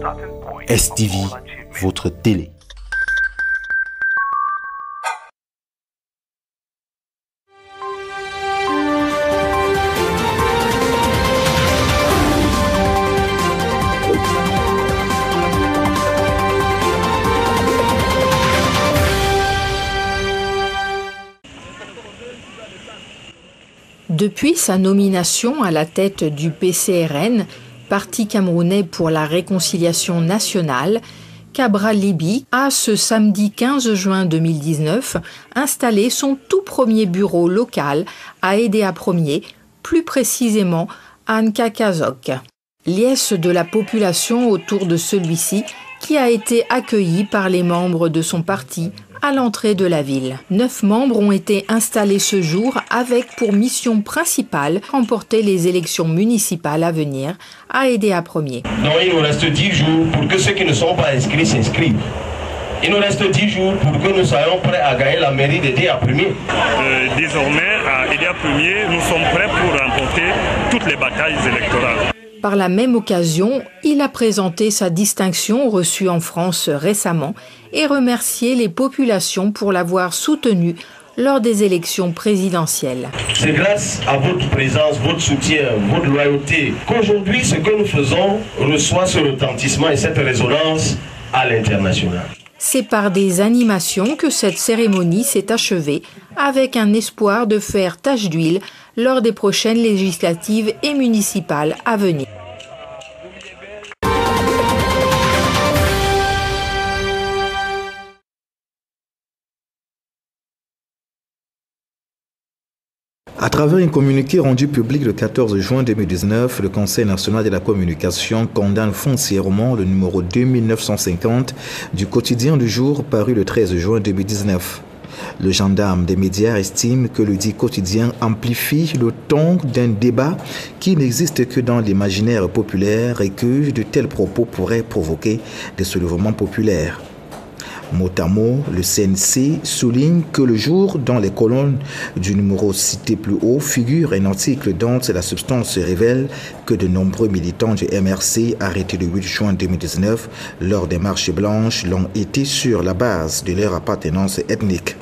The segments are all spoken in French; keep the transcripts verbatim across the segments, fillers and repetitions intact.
S T V, votre télé. Depuis sa nomination à la tête du P C R N, Parti camerounais pour la réconciliation nationale, Cabral Libby a, ce samedi quinze juin deux mille dix-neuf, installé son tout premier bureau local à Edea Premier, plus précisément à Nkakazok. Liesse de la population autour de celui-ci qui a été accueilli par les membres de son parti à l'entrée de la ville. Neuf membres ont été installés ce jour avec pour mission principale remporter les élections municipales à venir à Edea Premier. Donc il nous reste dix jours pour que ceux qui ne sont pas inscrits s'inscrivent. Il nous reste dix jours pour que nous soyons prêts à gagner la mairie d'Edea Premier. Euh, désormais, à Edea Premier, nous sommes prêts pour remporter toutes les batailles électorales. Par la même occasion, il a présenté sa distinction reçue en France récemment et remercié les populations pour l'avoir soutenu lors des élections présidentielles. C'est grâce à votre présence, votre soutien, votre loyauté qu'aujourd'hui ce que nous faisons reçoit ce retentissement et cette résonance à l'international. C'est par des animations que cette cérémonie s'est achevée avec un espoir de faire tache d'huile lors des prochaines législatives et municipales à venir. À travers un communiqué rendu public le quatorze juin deux mille dix-neuf, le Conseil national de la communication condamne foncièrement le numéro deux mille neuf cent cinquante du quotidien du jour paru le treize juin deux mille dix-neuf. Le gendarme des médias estime que le dit quotidien amplifie le ton d'un débat qui n'existe que dans l'imaginaire populaire et que de tels propos pourraient provoquer des soulèvements populaires. Mot à mot, le C N C souligne que le jour dans les colonnes du numéro cité plus haut figure un article dont la substance révèle que de nombreux militants du M R C arrêtés le huit juin deux mille dix-neuf lors des marches blanches l'ont été sur la base de leur appartenance ethnique.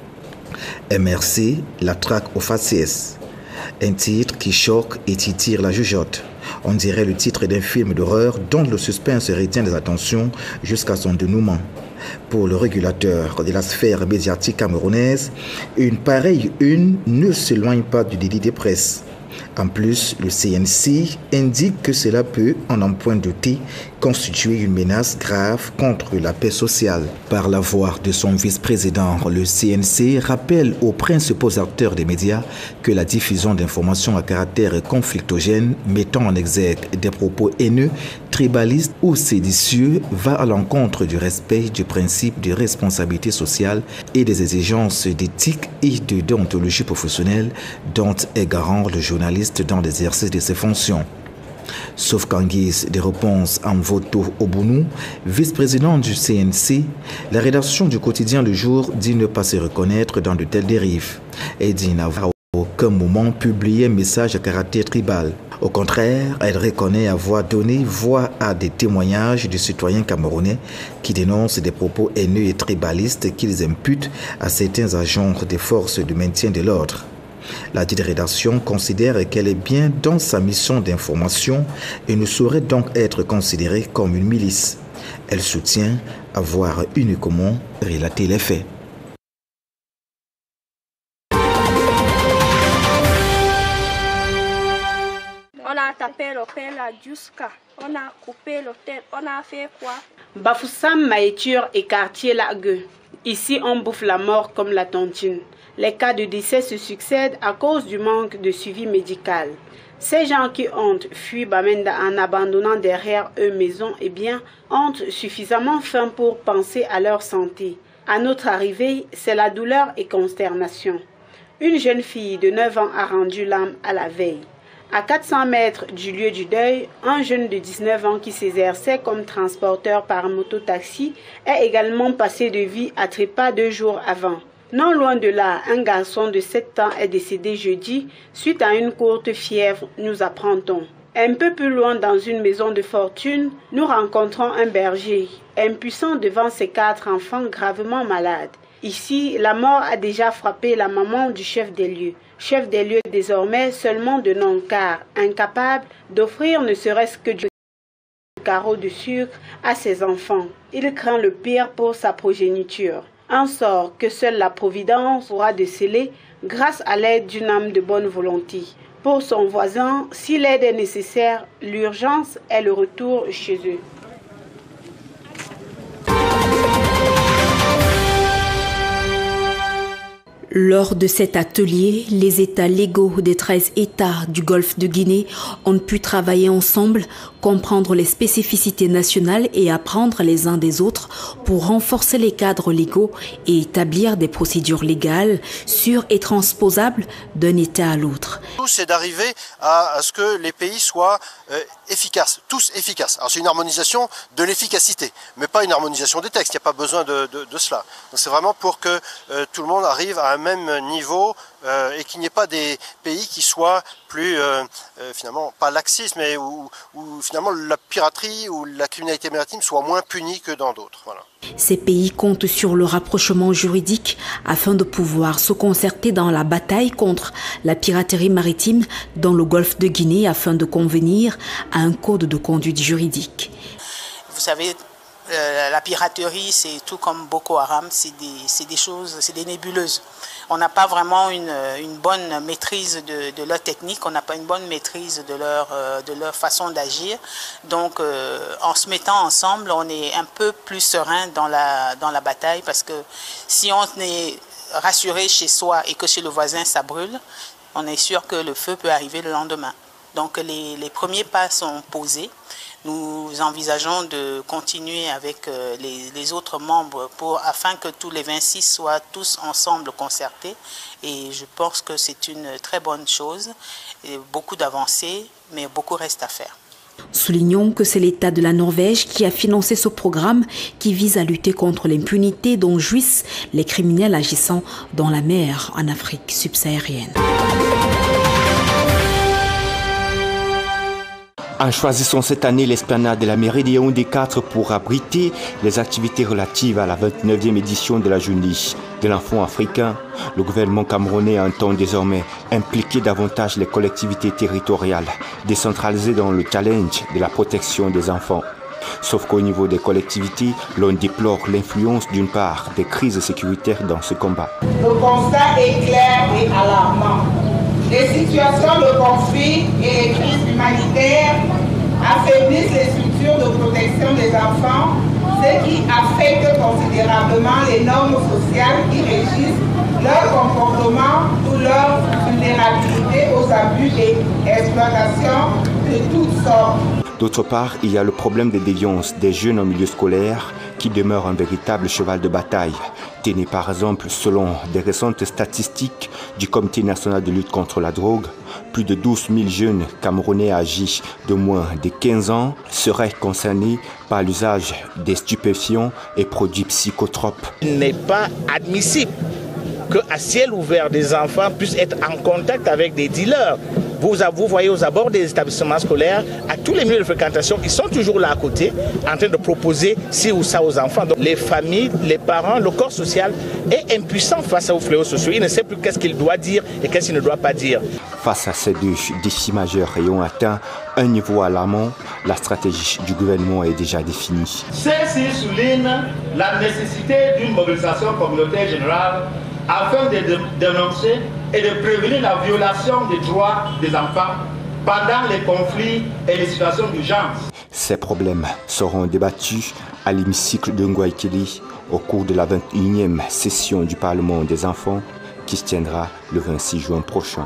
M R C, la traque au faciès. Un titre qui choque et titille la jugeote. On dirait le titre d'un film d'horreur dont le suspense retient des attentions jusqu'à son dénouement. Pour le régulateur de la sphère médiatique camerounaise, une pareille une ne s'éloigne pas du délit de presse. En plus, le C N C indique que cela peut, en un point de thé, constituer une menace grave contre la paix sociale. Par la voix de son vice-président, le C N C rappelle aux principaux acteurs des médias que la diffusion d'informations à caractère conflictogène mettant en exergue des propos haineux, tribalistes ou séditieux va à l'encontre du respect du principe de responsabilité sociale et des exigences d'éthique et de déontologie professionnelle dont est garant le journaliste dans l'exercice de ses fonctions. Sauf qu'en guise de réponse en Voto Obounou, vice-président du C N C, la rédaction du quotidien Le Jour dit ne pas se reconnaître dans de telles dérives et dit n'avoir à aucun moment publié un message à caractère tribal. Au contraire, elle reconnaît avoir donné voix à des témoignages de citoyens camerounais qui dénoncent des propos haineux et tribalistes qu'ils imputent à certains agents des forces de maintien de l'ordre. La dite rédaction considère qu'elle est bien dans sa mission d'information et ne saurait donc être considérée comme une milice. Elle soutient avoir uniquement relaté les faits. On a tapé l'hôtel à Djuska, on a coupé l'hôtel, on a fait quoi? Bafoussam, Maïtur et quartier Lagueux. Ici, on bouffe la mort comme la tontine. Les cas de décès se succèdent à cause du manque de suivi médical. Ces gens qui ont fui Bamenda en abandonnant derrière eux maison et biens ont suffisamment faim pour penser à leur santé. À notre arrivée, c'est la douleur et consternation. Une jeune fille de neuf ans a rendu l'âme à la veille. À quatre cents mètres du lieu du deuil, un jeune de dix-neuf ans qui s'exerçait comme transporteur par moto-taxi est également passé de vie à trépas deux jours avant. Non loin de là, un garçon de sept ans est décédé jeudi suite à une courte fièvre, nous apprend-on. Un peu plus loin, dans une maison de fortune, nous rencontrons un berger, impuissant devant ses quatre enfants gravement malades. Ici, la mort a déjà frappé la maman du chef des lieux. Chef des lieux désormais seulement de nom, car incapable d'offrir ne serait-ce que du carreau de sucre à ses enfants. Il craint le pire pour sa progéniture. Un sort que seule la Providence pourra déceler grâce à l'aide d'une âme de bonne volonté. Pour son voisin, si l'aide est nécessaire, l'urgence est le retour chez eux. Lors de cet atelier, les États légaux des treize États du Golfe de Guinée ont pu travailler ensemble, comprendre les spécificités nationales et apprendre les uns des autres pour renforcer les cadres légaux et établir des procédures légales sûres et transposables d'un État à l'autre. C'est d'arriver à, à ce que les pays soient euh, efficaces, tous efficaces. Alors c'est une harmonisation de l'efficacité, mais pas une harmonisation des textes, il n'y a pas besoin de, de, de cela. Donc c'est vraiment pour que euh, tout le monde arrive à un même niveau euh, et qu'il n'y ait pas des pays qui soient plus, euh, euh, finalement, pas laxistes, mais où, où finalement la piraterie ou la criminalité maritime soit moins punie que dans d'autres. Voilà. Ces pays comptent sur le rapprochement juridique afin de pouvoir se concerter dans la bataille contre la piraterie maritime dans le golfe de Guinée afin de convenir à un code de conduite juridique. Vous savez, euh, la piraterie, c'est tout comme Boko Haram, c'est des, c'est des choses, c'est des nébuleuses. On n'a pas vraiment une, une bonne maîtrise de, de leur technique, on n'a pas une bonne maîtrise de leur, euh, de leur façon d'agir. Donc euh, en se mettant ensemble, on est un peu plus serein dans la, dans la bataille, parce que si on est rassuré chez soi et que chez le voisin ça brûle, on est sûr que le feu peut arriver le lendemain. Donc les, les premiers pas sont posés. Nous envisageons de continuer avec les, les autres membres pour, afin que tous les vingt-six soient tous ensemble concertés. Et je pense que c'est une très bonne chose. Et beaucoup d'avancées, mais beaucoup reste à faire. Soulignons que c'est l'État de la Norvège qui a financé ce programme qui vise à lutter contre l'impunité dont jouissent les criminels agissant dans la mer en Afrique subsaharienne. En choisissant cette année l'esplanade de la mairie de Yaoundé quatre pour abriter les activités relatives à la vingt-neuvième édition de la journée de l'enfant africain, le gouvernement camerounais entend désormais impliquer davantage les collectivités territoriales, décentralisées dans le challenge de la protection des enfants. Sauf qu'au niveau des collectivités, l'on déplore l'influence d'une part des crises sécuritaires dans ce combat. Le constat est clair et alarmant. Les situations de conflit et les crises humanitaires affaiblissent les structures de protection des enfants, ce qui affecte considérablement les normes sociales qui régissent leur comportement ou leur vulnérabilité aux abus et exploitations de toutes sortes. D'autre part, il y a le problème des déviances des jeunes en milieu scolaire qui demeure un véritable cheval de bataille. Tenez par exemple, selon des récentes statistiques du Comité national de lutte contre la drogue, plus de douze mille jeunes Camerounais âgés de moins de quinze ans seraient concernés par l'usage des stupéfiants et produits psychotropes. Il n'est pas admissible qu'à ciel ouvert des enfants puissent être en contact avec des dealers. Vous, vous voyez aux abords des établissements scolaires, à tous les milieux de fréquentation, ils sont toujours là à côté, en train de proposer ci ou ça aux enfants. Donc, les familles, les parents, le corps social est impuissant face aux fléaux sociaux. Il ne sait plus qu'est-ce qu'il doit dire et qu'est-ce qu'il ne doit pas dire. Face à ces deux défis majeurs ayant atteint un niveau alarmant, la stratégie du gouvernement est déjà définie. Celle-ci souligne la nécessité d'une mobilisation communautaire générale afin de dénoncer et de prévenir la violation des droits des enfants pendant les conflits et les situations d'urgence. Ces problèmes seront débattus à l'hémicycle de Ngouaïkili au cours de la vingt et unième session du Parlement des enfants qui se tiendra le vingt-six juin prochain.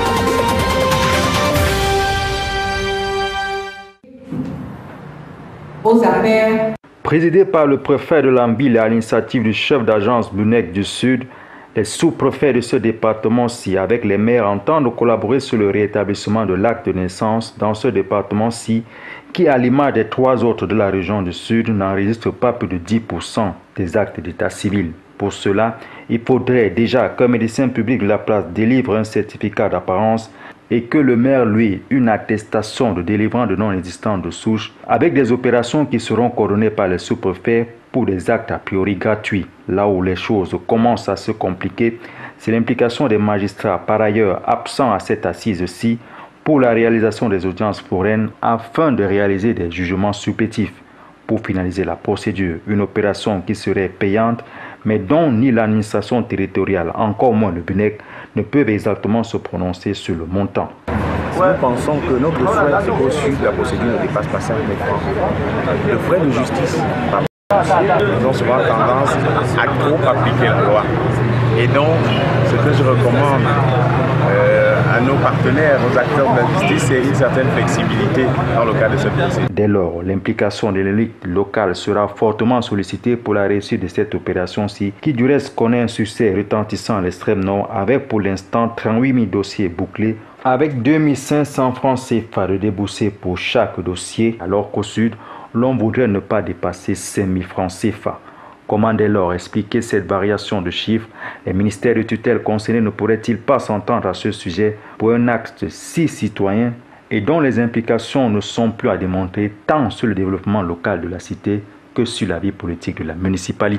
Aux affaires. Présidé par le préfet de l'Ambile à l'initiative du chef d'agence Blunec du Sud, les sous-préfets de ce département-ci avec les maires entendent collaborer sur le rétablissement de l'acte de naissance dans ce département-ci qui, à l'image des trois autres de la région du Sud, n'enregistre pas plus de dix pour cent des actes d'état civil. Pour cela, il faudrait déjà qu'un médecin public de la place délivre un certificat d'apparence et que le maire lui une attestation de délivrance de non-existence de souche avec des opérations qui seront coordonnées par les sous-préfets pour des actes a priori gratuits. Là où les choses commencent à se compliquer, c'est l'implication des magistrats par ailleurs absents à cette assise-ci pour la réalisation des audiences foraines afin de réaliser des jugements supplétifs pour finaliser la procédure, une opération qui serait payante mais dont ni l'administration territoriale, encore moins le B U N E C, ne peuvent exactement se prononcer sur le montant. Nous pensons que notre frais au sud de la procédure ne dépasse pas cinq mille francs. Le frais de justice, ils ont souvent tendance à trop appliquer la loi. Et donc, ce que je recommande euh, à nos partenaires, aux acteurs de la justice, c'est une certaine flexibilité dans le cadre de ce procès. Dès lors, l'implication de l'élite locale sera fortement sollicitée pour la réussite de cette opération-ci, qui du reste connaît un succès retentissant à l'extrême nord, avec pour l'instant trente-huit mille dossiers bouclés, avec deux mille cinq cents francs C F A de déboursés pour chaque dossier, alors qu'au sud, l'on voudrait ne pas dépasser cinq mille francs C F A. Comment dès lors expliquer cette variation de chiffres? Les ministères de tutelle concernés ne pourraient-ils pas s'entendre à ce sujet pour un acte si citoyen et dont les implications ne sont plus à démontrer tant sur le développement local de la cité que sur la vie politique de la municipalité?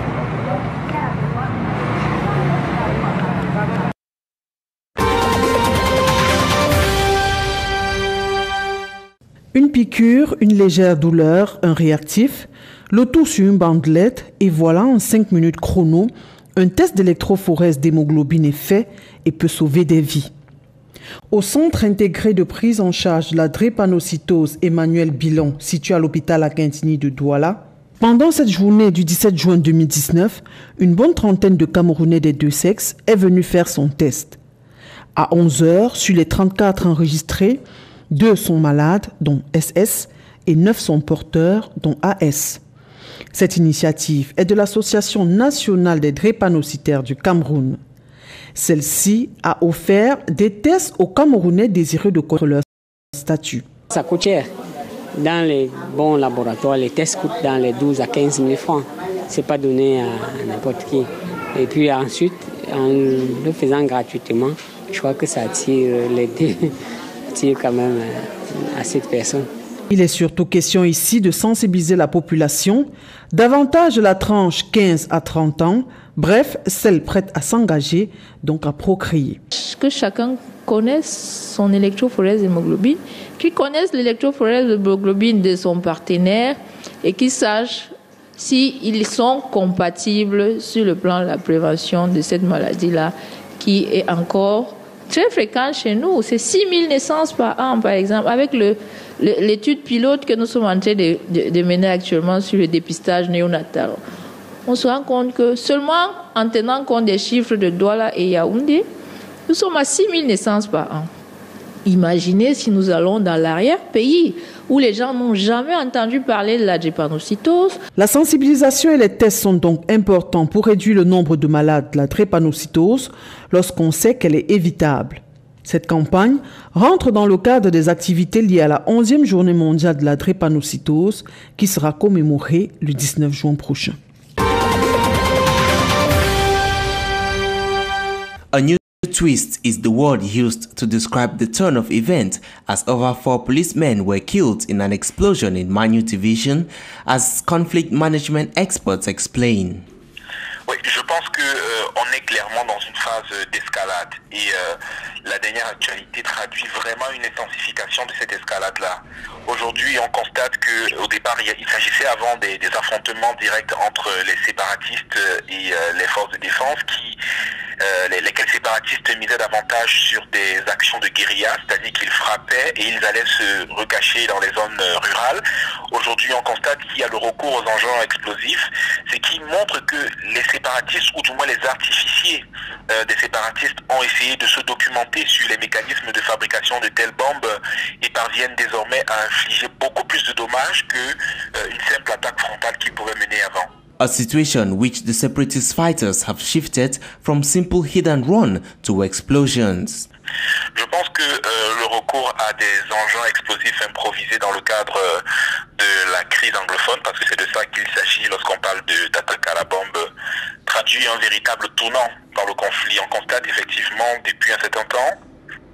Une piqûre, une légère douleur, un réactif, le tout sur une bandelette et voilà en cinq minutes chrono, un test d'électrophorèse d'hémoglobine est fait et peut sauver des vies. Au centre intégré de prise en charge de la drépanocytose Emmanuel Bilon, situé à l'hôpital Akintini de Douala, pendant cette journée du dix-sept juin deux mille dix-neuf, une bonne trentaine de Camerounais des deux sexes est venue faire son test. À onze heures, sur les trente-quatre enregistrés, deux sont malades, dont S S, et neuf sont porteurs, dont A S. Cette initiative est de l'Association nationale des drépanocytaires du Cameroun. Celle-ci a offert des tests aux Camerounais désireux de connaître leur statut. Ça coûte cher. Dans les bons laboratoires, les tests coûtent dans les douze à quinze mille francs. Ce n'est pas donné à n'importe qui. Et puis ensuite, en le faisant gratuitement, je crois que ça attire les deux. quand même à cette personne. Il est surtout question ici de sensibiliser la population, davantage de la tranche quinze à trente ans, bref, celle prête à s'engager, donc à procréer. Que chacun connaisse son électrophorèse d'hémoglobine, qu'il connaisse l'électrophorèse d'hémoglobine de son partenaire et qu'il sache s'ils sont compatibles sur le plan de la prévention de cette maladie-là qui est encore très fréquent chez nous. C'est six mille naissances par an, par exemple, avec le, le, l'étude pilote que nous sommes en train de, de, de mener actuellement sur le dépistage néonatal. On se rend compte que seulement en tenant compte des chiffres de Douala et Yaoundé, nous sommes à six mille naissances par an. Imaginez si nous allons dans l'arrière-pays où les gens n'ont jamais entendu parler de la drépanocytose. La sensibilisation et les tests sont donc importants pour réduire le nombre de malades de la drépanocytose lorsqu'on sait qu'elle est évitable. Cette campagne rentre dans le cadre des activités liées à la onzième journée mondiale de la drépanocytose qui sera commémorée le dix-neuf juin prochain. A new twist is the word used to describe the turn of events as over four policemen were killed in an explosion in Manu Division, as conflict management experts explain. Oui, je pense que euh, on est clairement dans une phase d'escalade et euh, la dernière actualité traduit vraiment une intensification de cette escalade-là. Aujourd'hui, on constate que au départ, il, il s'agissait avant des, des affrontements directs entre les séparatistes et euh, les forces de défense qui Euh, les, lesquels séparatistes misaient davantage sur des actions de guérilla, c'est-à-dire qu'ils frappaient et ils allaient se recacher dans les zones euh, rurales. Aujourd'hui, on constate qu'il y a le recours aux engins explosifs, ce qui montre que les séparatistes, ou du moins les artificiers euh, des séparatistes, ont essayé de se documenter sur les mécanismes de fabrication de telles bombes et parviennent désormais à infliger beaucoup plus de dommages qu'une euh, simple attaque frontale qu'ils pouvaient mener avant. A situation which the separatist fighters have shifted from simple hit and run to explosions. Je pense que euh, le recours à des engins explosifs improvisés dans le cadre euh, de la crise anglophone, parce que c'est de ça qu'il s'agit lorsqu'on parle d'attaque à la bombe, traduit un véritable tournant dans le conflit. On constate effectivement depuis un certain temps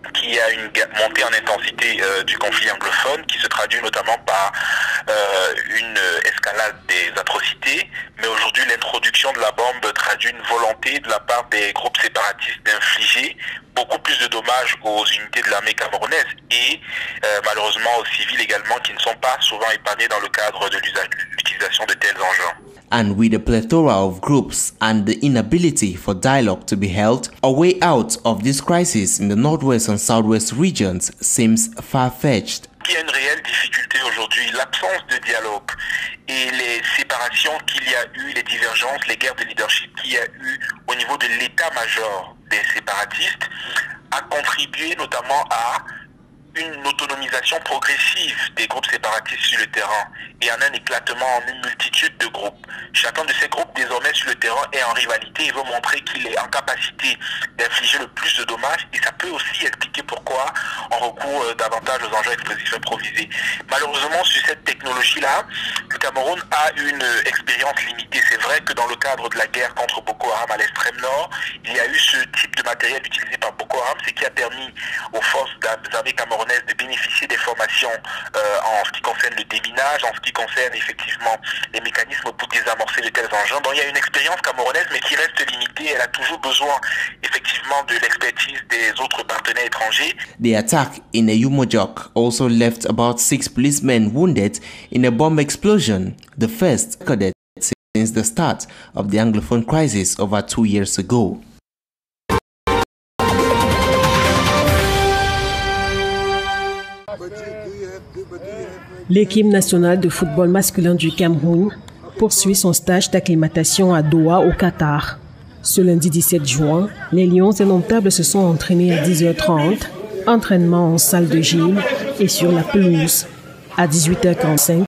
qu'il y a une montée en intensité euh, du conflit anglophone qui se traduit notamment par euh, une escalade des atrocités, mais aujourd'hui l'introduction de la bombe traduit une volonté de la part des groupes séparatistes d'infliger beaucoup plus de dommages aux unités de l'armée camerounaise et euh, malheureusement aux civils également qui ne sont pas souvent épargnés dans le cadre de l'utilisation de tels engins. And with a plethora of groups and the inability for dialogue to be held, a way out of this crisis in the northwest and southwest regions seems far-fetched. Il y a une réelle difficulté aujourd'hui, l'absence de dialogue et les séparations qu'il y a eu, les divergences, les guerres de leadership qu'il y a eu au niveau de l'état-major des séparatistes a contribué notamment à une autonomisation progressive des groupes séparatistes sur le terrain et en un éclatement en une multitude de groupes. Chacun de ces groupes désormais sur le terrain est en rivalité et veut montrer qu'il est en capacité d'infliger le plus de dommages et ça peut aussi expliquer pourquoi on recourt davantage aux engins explosifs improvisés. Malheureusement sur cette technologie-là, le Cameroun a une expérience limitée. C'est vrai que dans le cadre de la guerre contre Boko Haram à l'extrême nord, il y a eu ce type de matériel utilisé par Boko Haram, ce qui a permis aux forces d'armée camerounaises de bénéficier des formations euh, en ce qui concerne le déminage, en ce qui concerne effectivement les mécanismes pour désamorcer de tels engins. Donc il y a une expérience camerounaise mais qui reste limitée. Elle a toujours besoin effectivement de l'expertise des autres partenaires étrangers. The attack in Ayumojok also left about six policemen wounded in a bomb explosion, the first recorded since the start of the Anglophone crisis over two years ago. L'équipe nationale de football masculin du Cameroun poursuit son stage d'acclimatation à Doha au Qatar. Ce lundi dix-sept juin, les Lions indomptables se sont entraînés à dix heures trente, entraînement en salle de gym et sur la pelouse. À dix-huit heures quarante-cinq,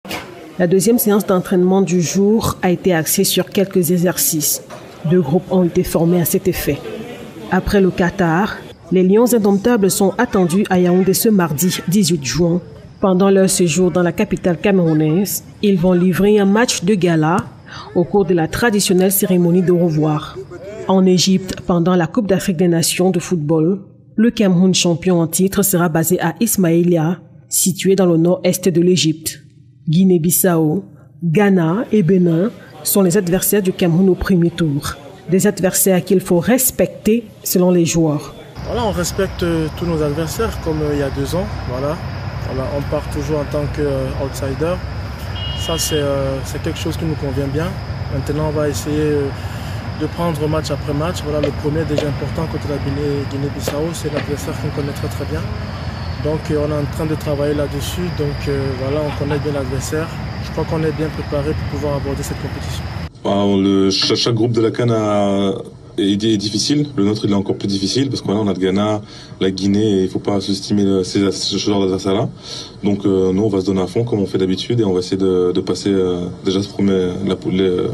la deuxième séance d'entraînement du jour a été axée sur quelques exercices. Deux groupes ont été formés à cet effet. Après le Qatar, les Lions indomptables sont attendus à Yaoundé ce mardi dix-huit juin. Pendant leur séjour dans la capitale camerounaise, ils vont livrer un match de gala au cours de la traditionnelle cérémonie de revoir. En Égypte, pendant la Coupe d'Afrique des Nations de football, le Cameroun champion en titre sera basé à Ismaïlia, situé dans le nord-est de l'Égypte. Guinée-Bissau, Ghana et Bénin sont les adversaires du Cameroun au premier tour. Des adversaires qu'il faut respecter selon les joueurs. Voilà, on respecte euh, tous nos adversaires comme euh, il y a deux ans. Voilà. Voilà, on part toujours en tant qu'outsider. Ça, c'est euh, quelque chose qui nous convient bien. Maintenant, on va essayer euh, de prendre match après match. Voilà, le premier déjà important contre la Guinée-Bissau, c'est l'adversaire qu'on connaît très très bien. Donc, euh, on est en train de travailler là-dessus. Donc, euh, voilà, on connaît bien l'adversaire. Je crois qu'on est bien préparé pour pouvoir aborder cette compétition. Alors, le, chaque, chaque groupe de la CAN a... est difficile, le nôtre il est encore plus difficile parce qu'on a le Ghana, la Guinée et il ne faut pas sous-estimer ce, ce genre d'adversaire-là. Donc euh, nous on va se donner à fond comme on fait d'habitude et on va essayer de, de passer euh, déjà ce premier, la, le,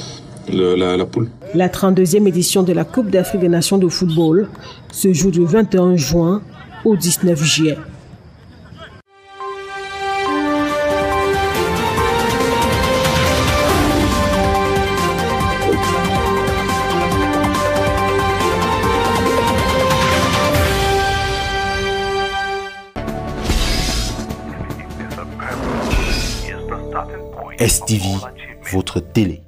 le, la, la poule. La trente-deuxième édition de la Coupe d'Afrique des Nations de football se joue du vingt et un juin au dix-neuf juillet. S T V, votre télé.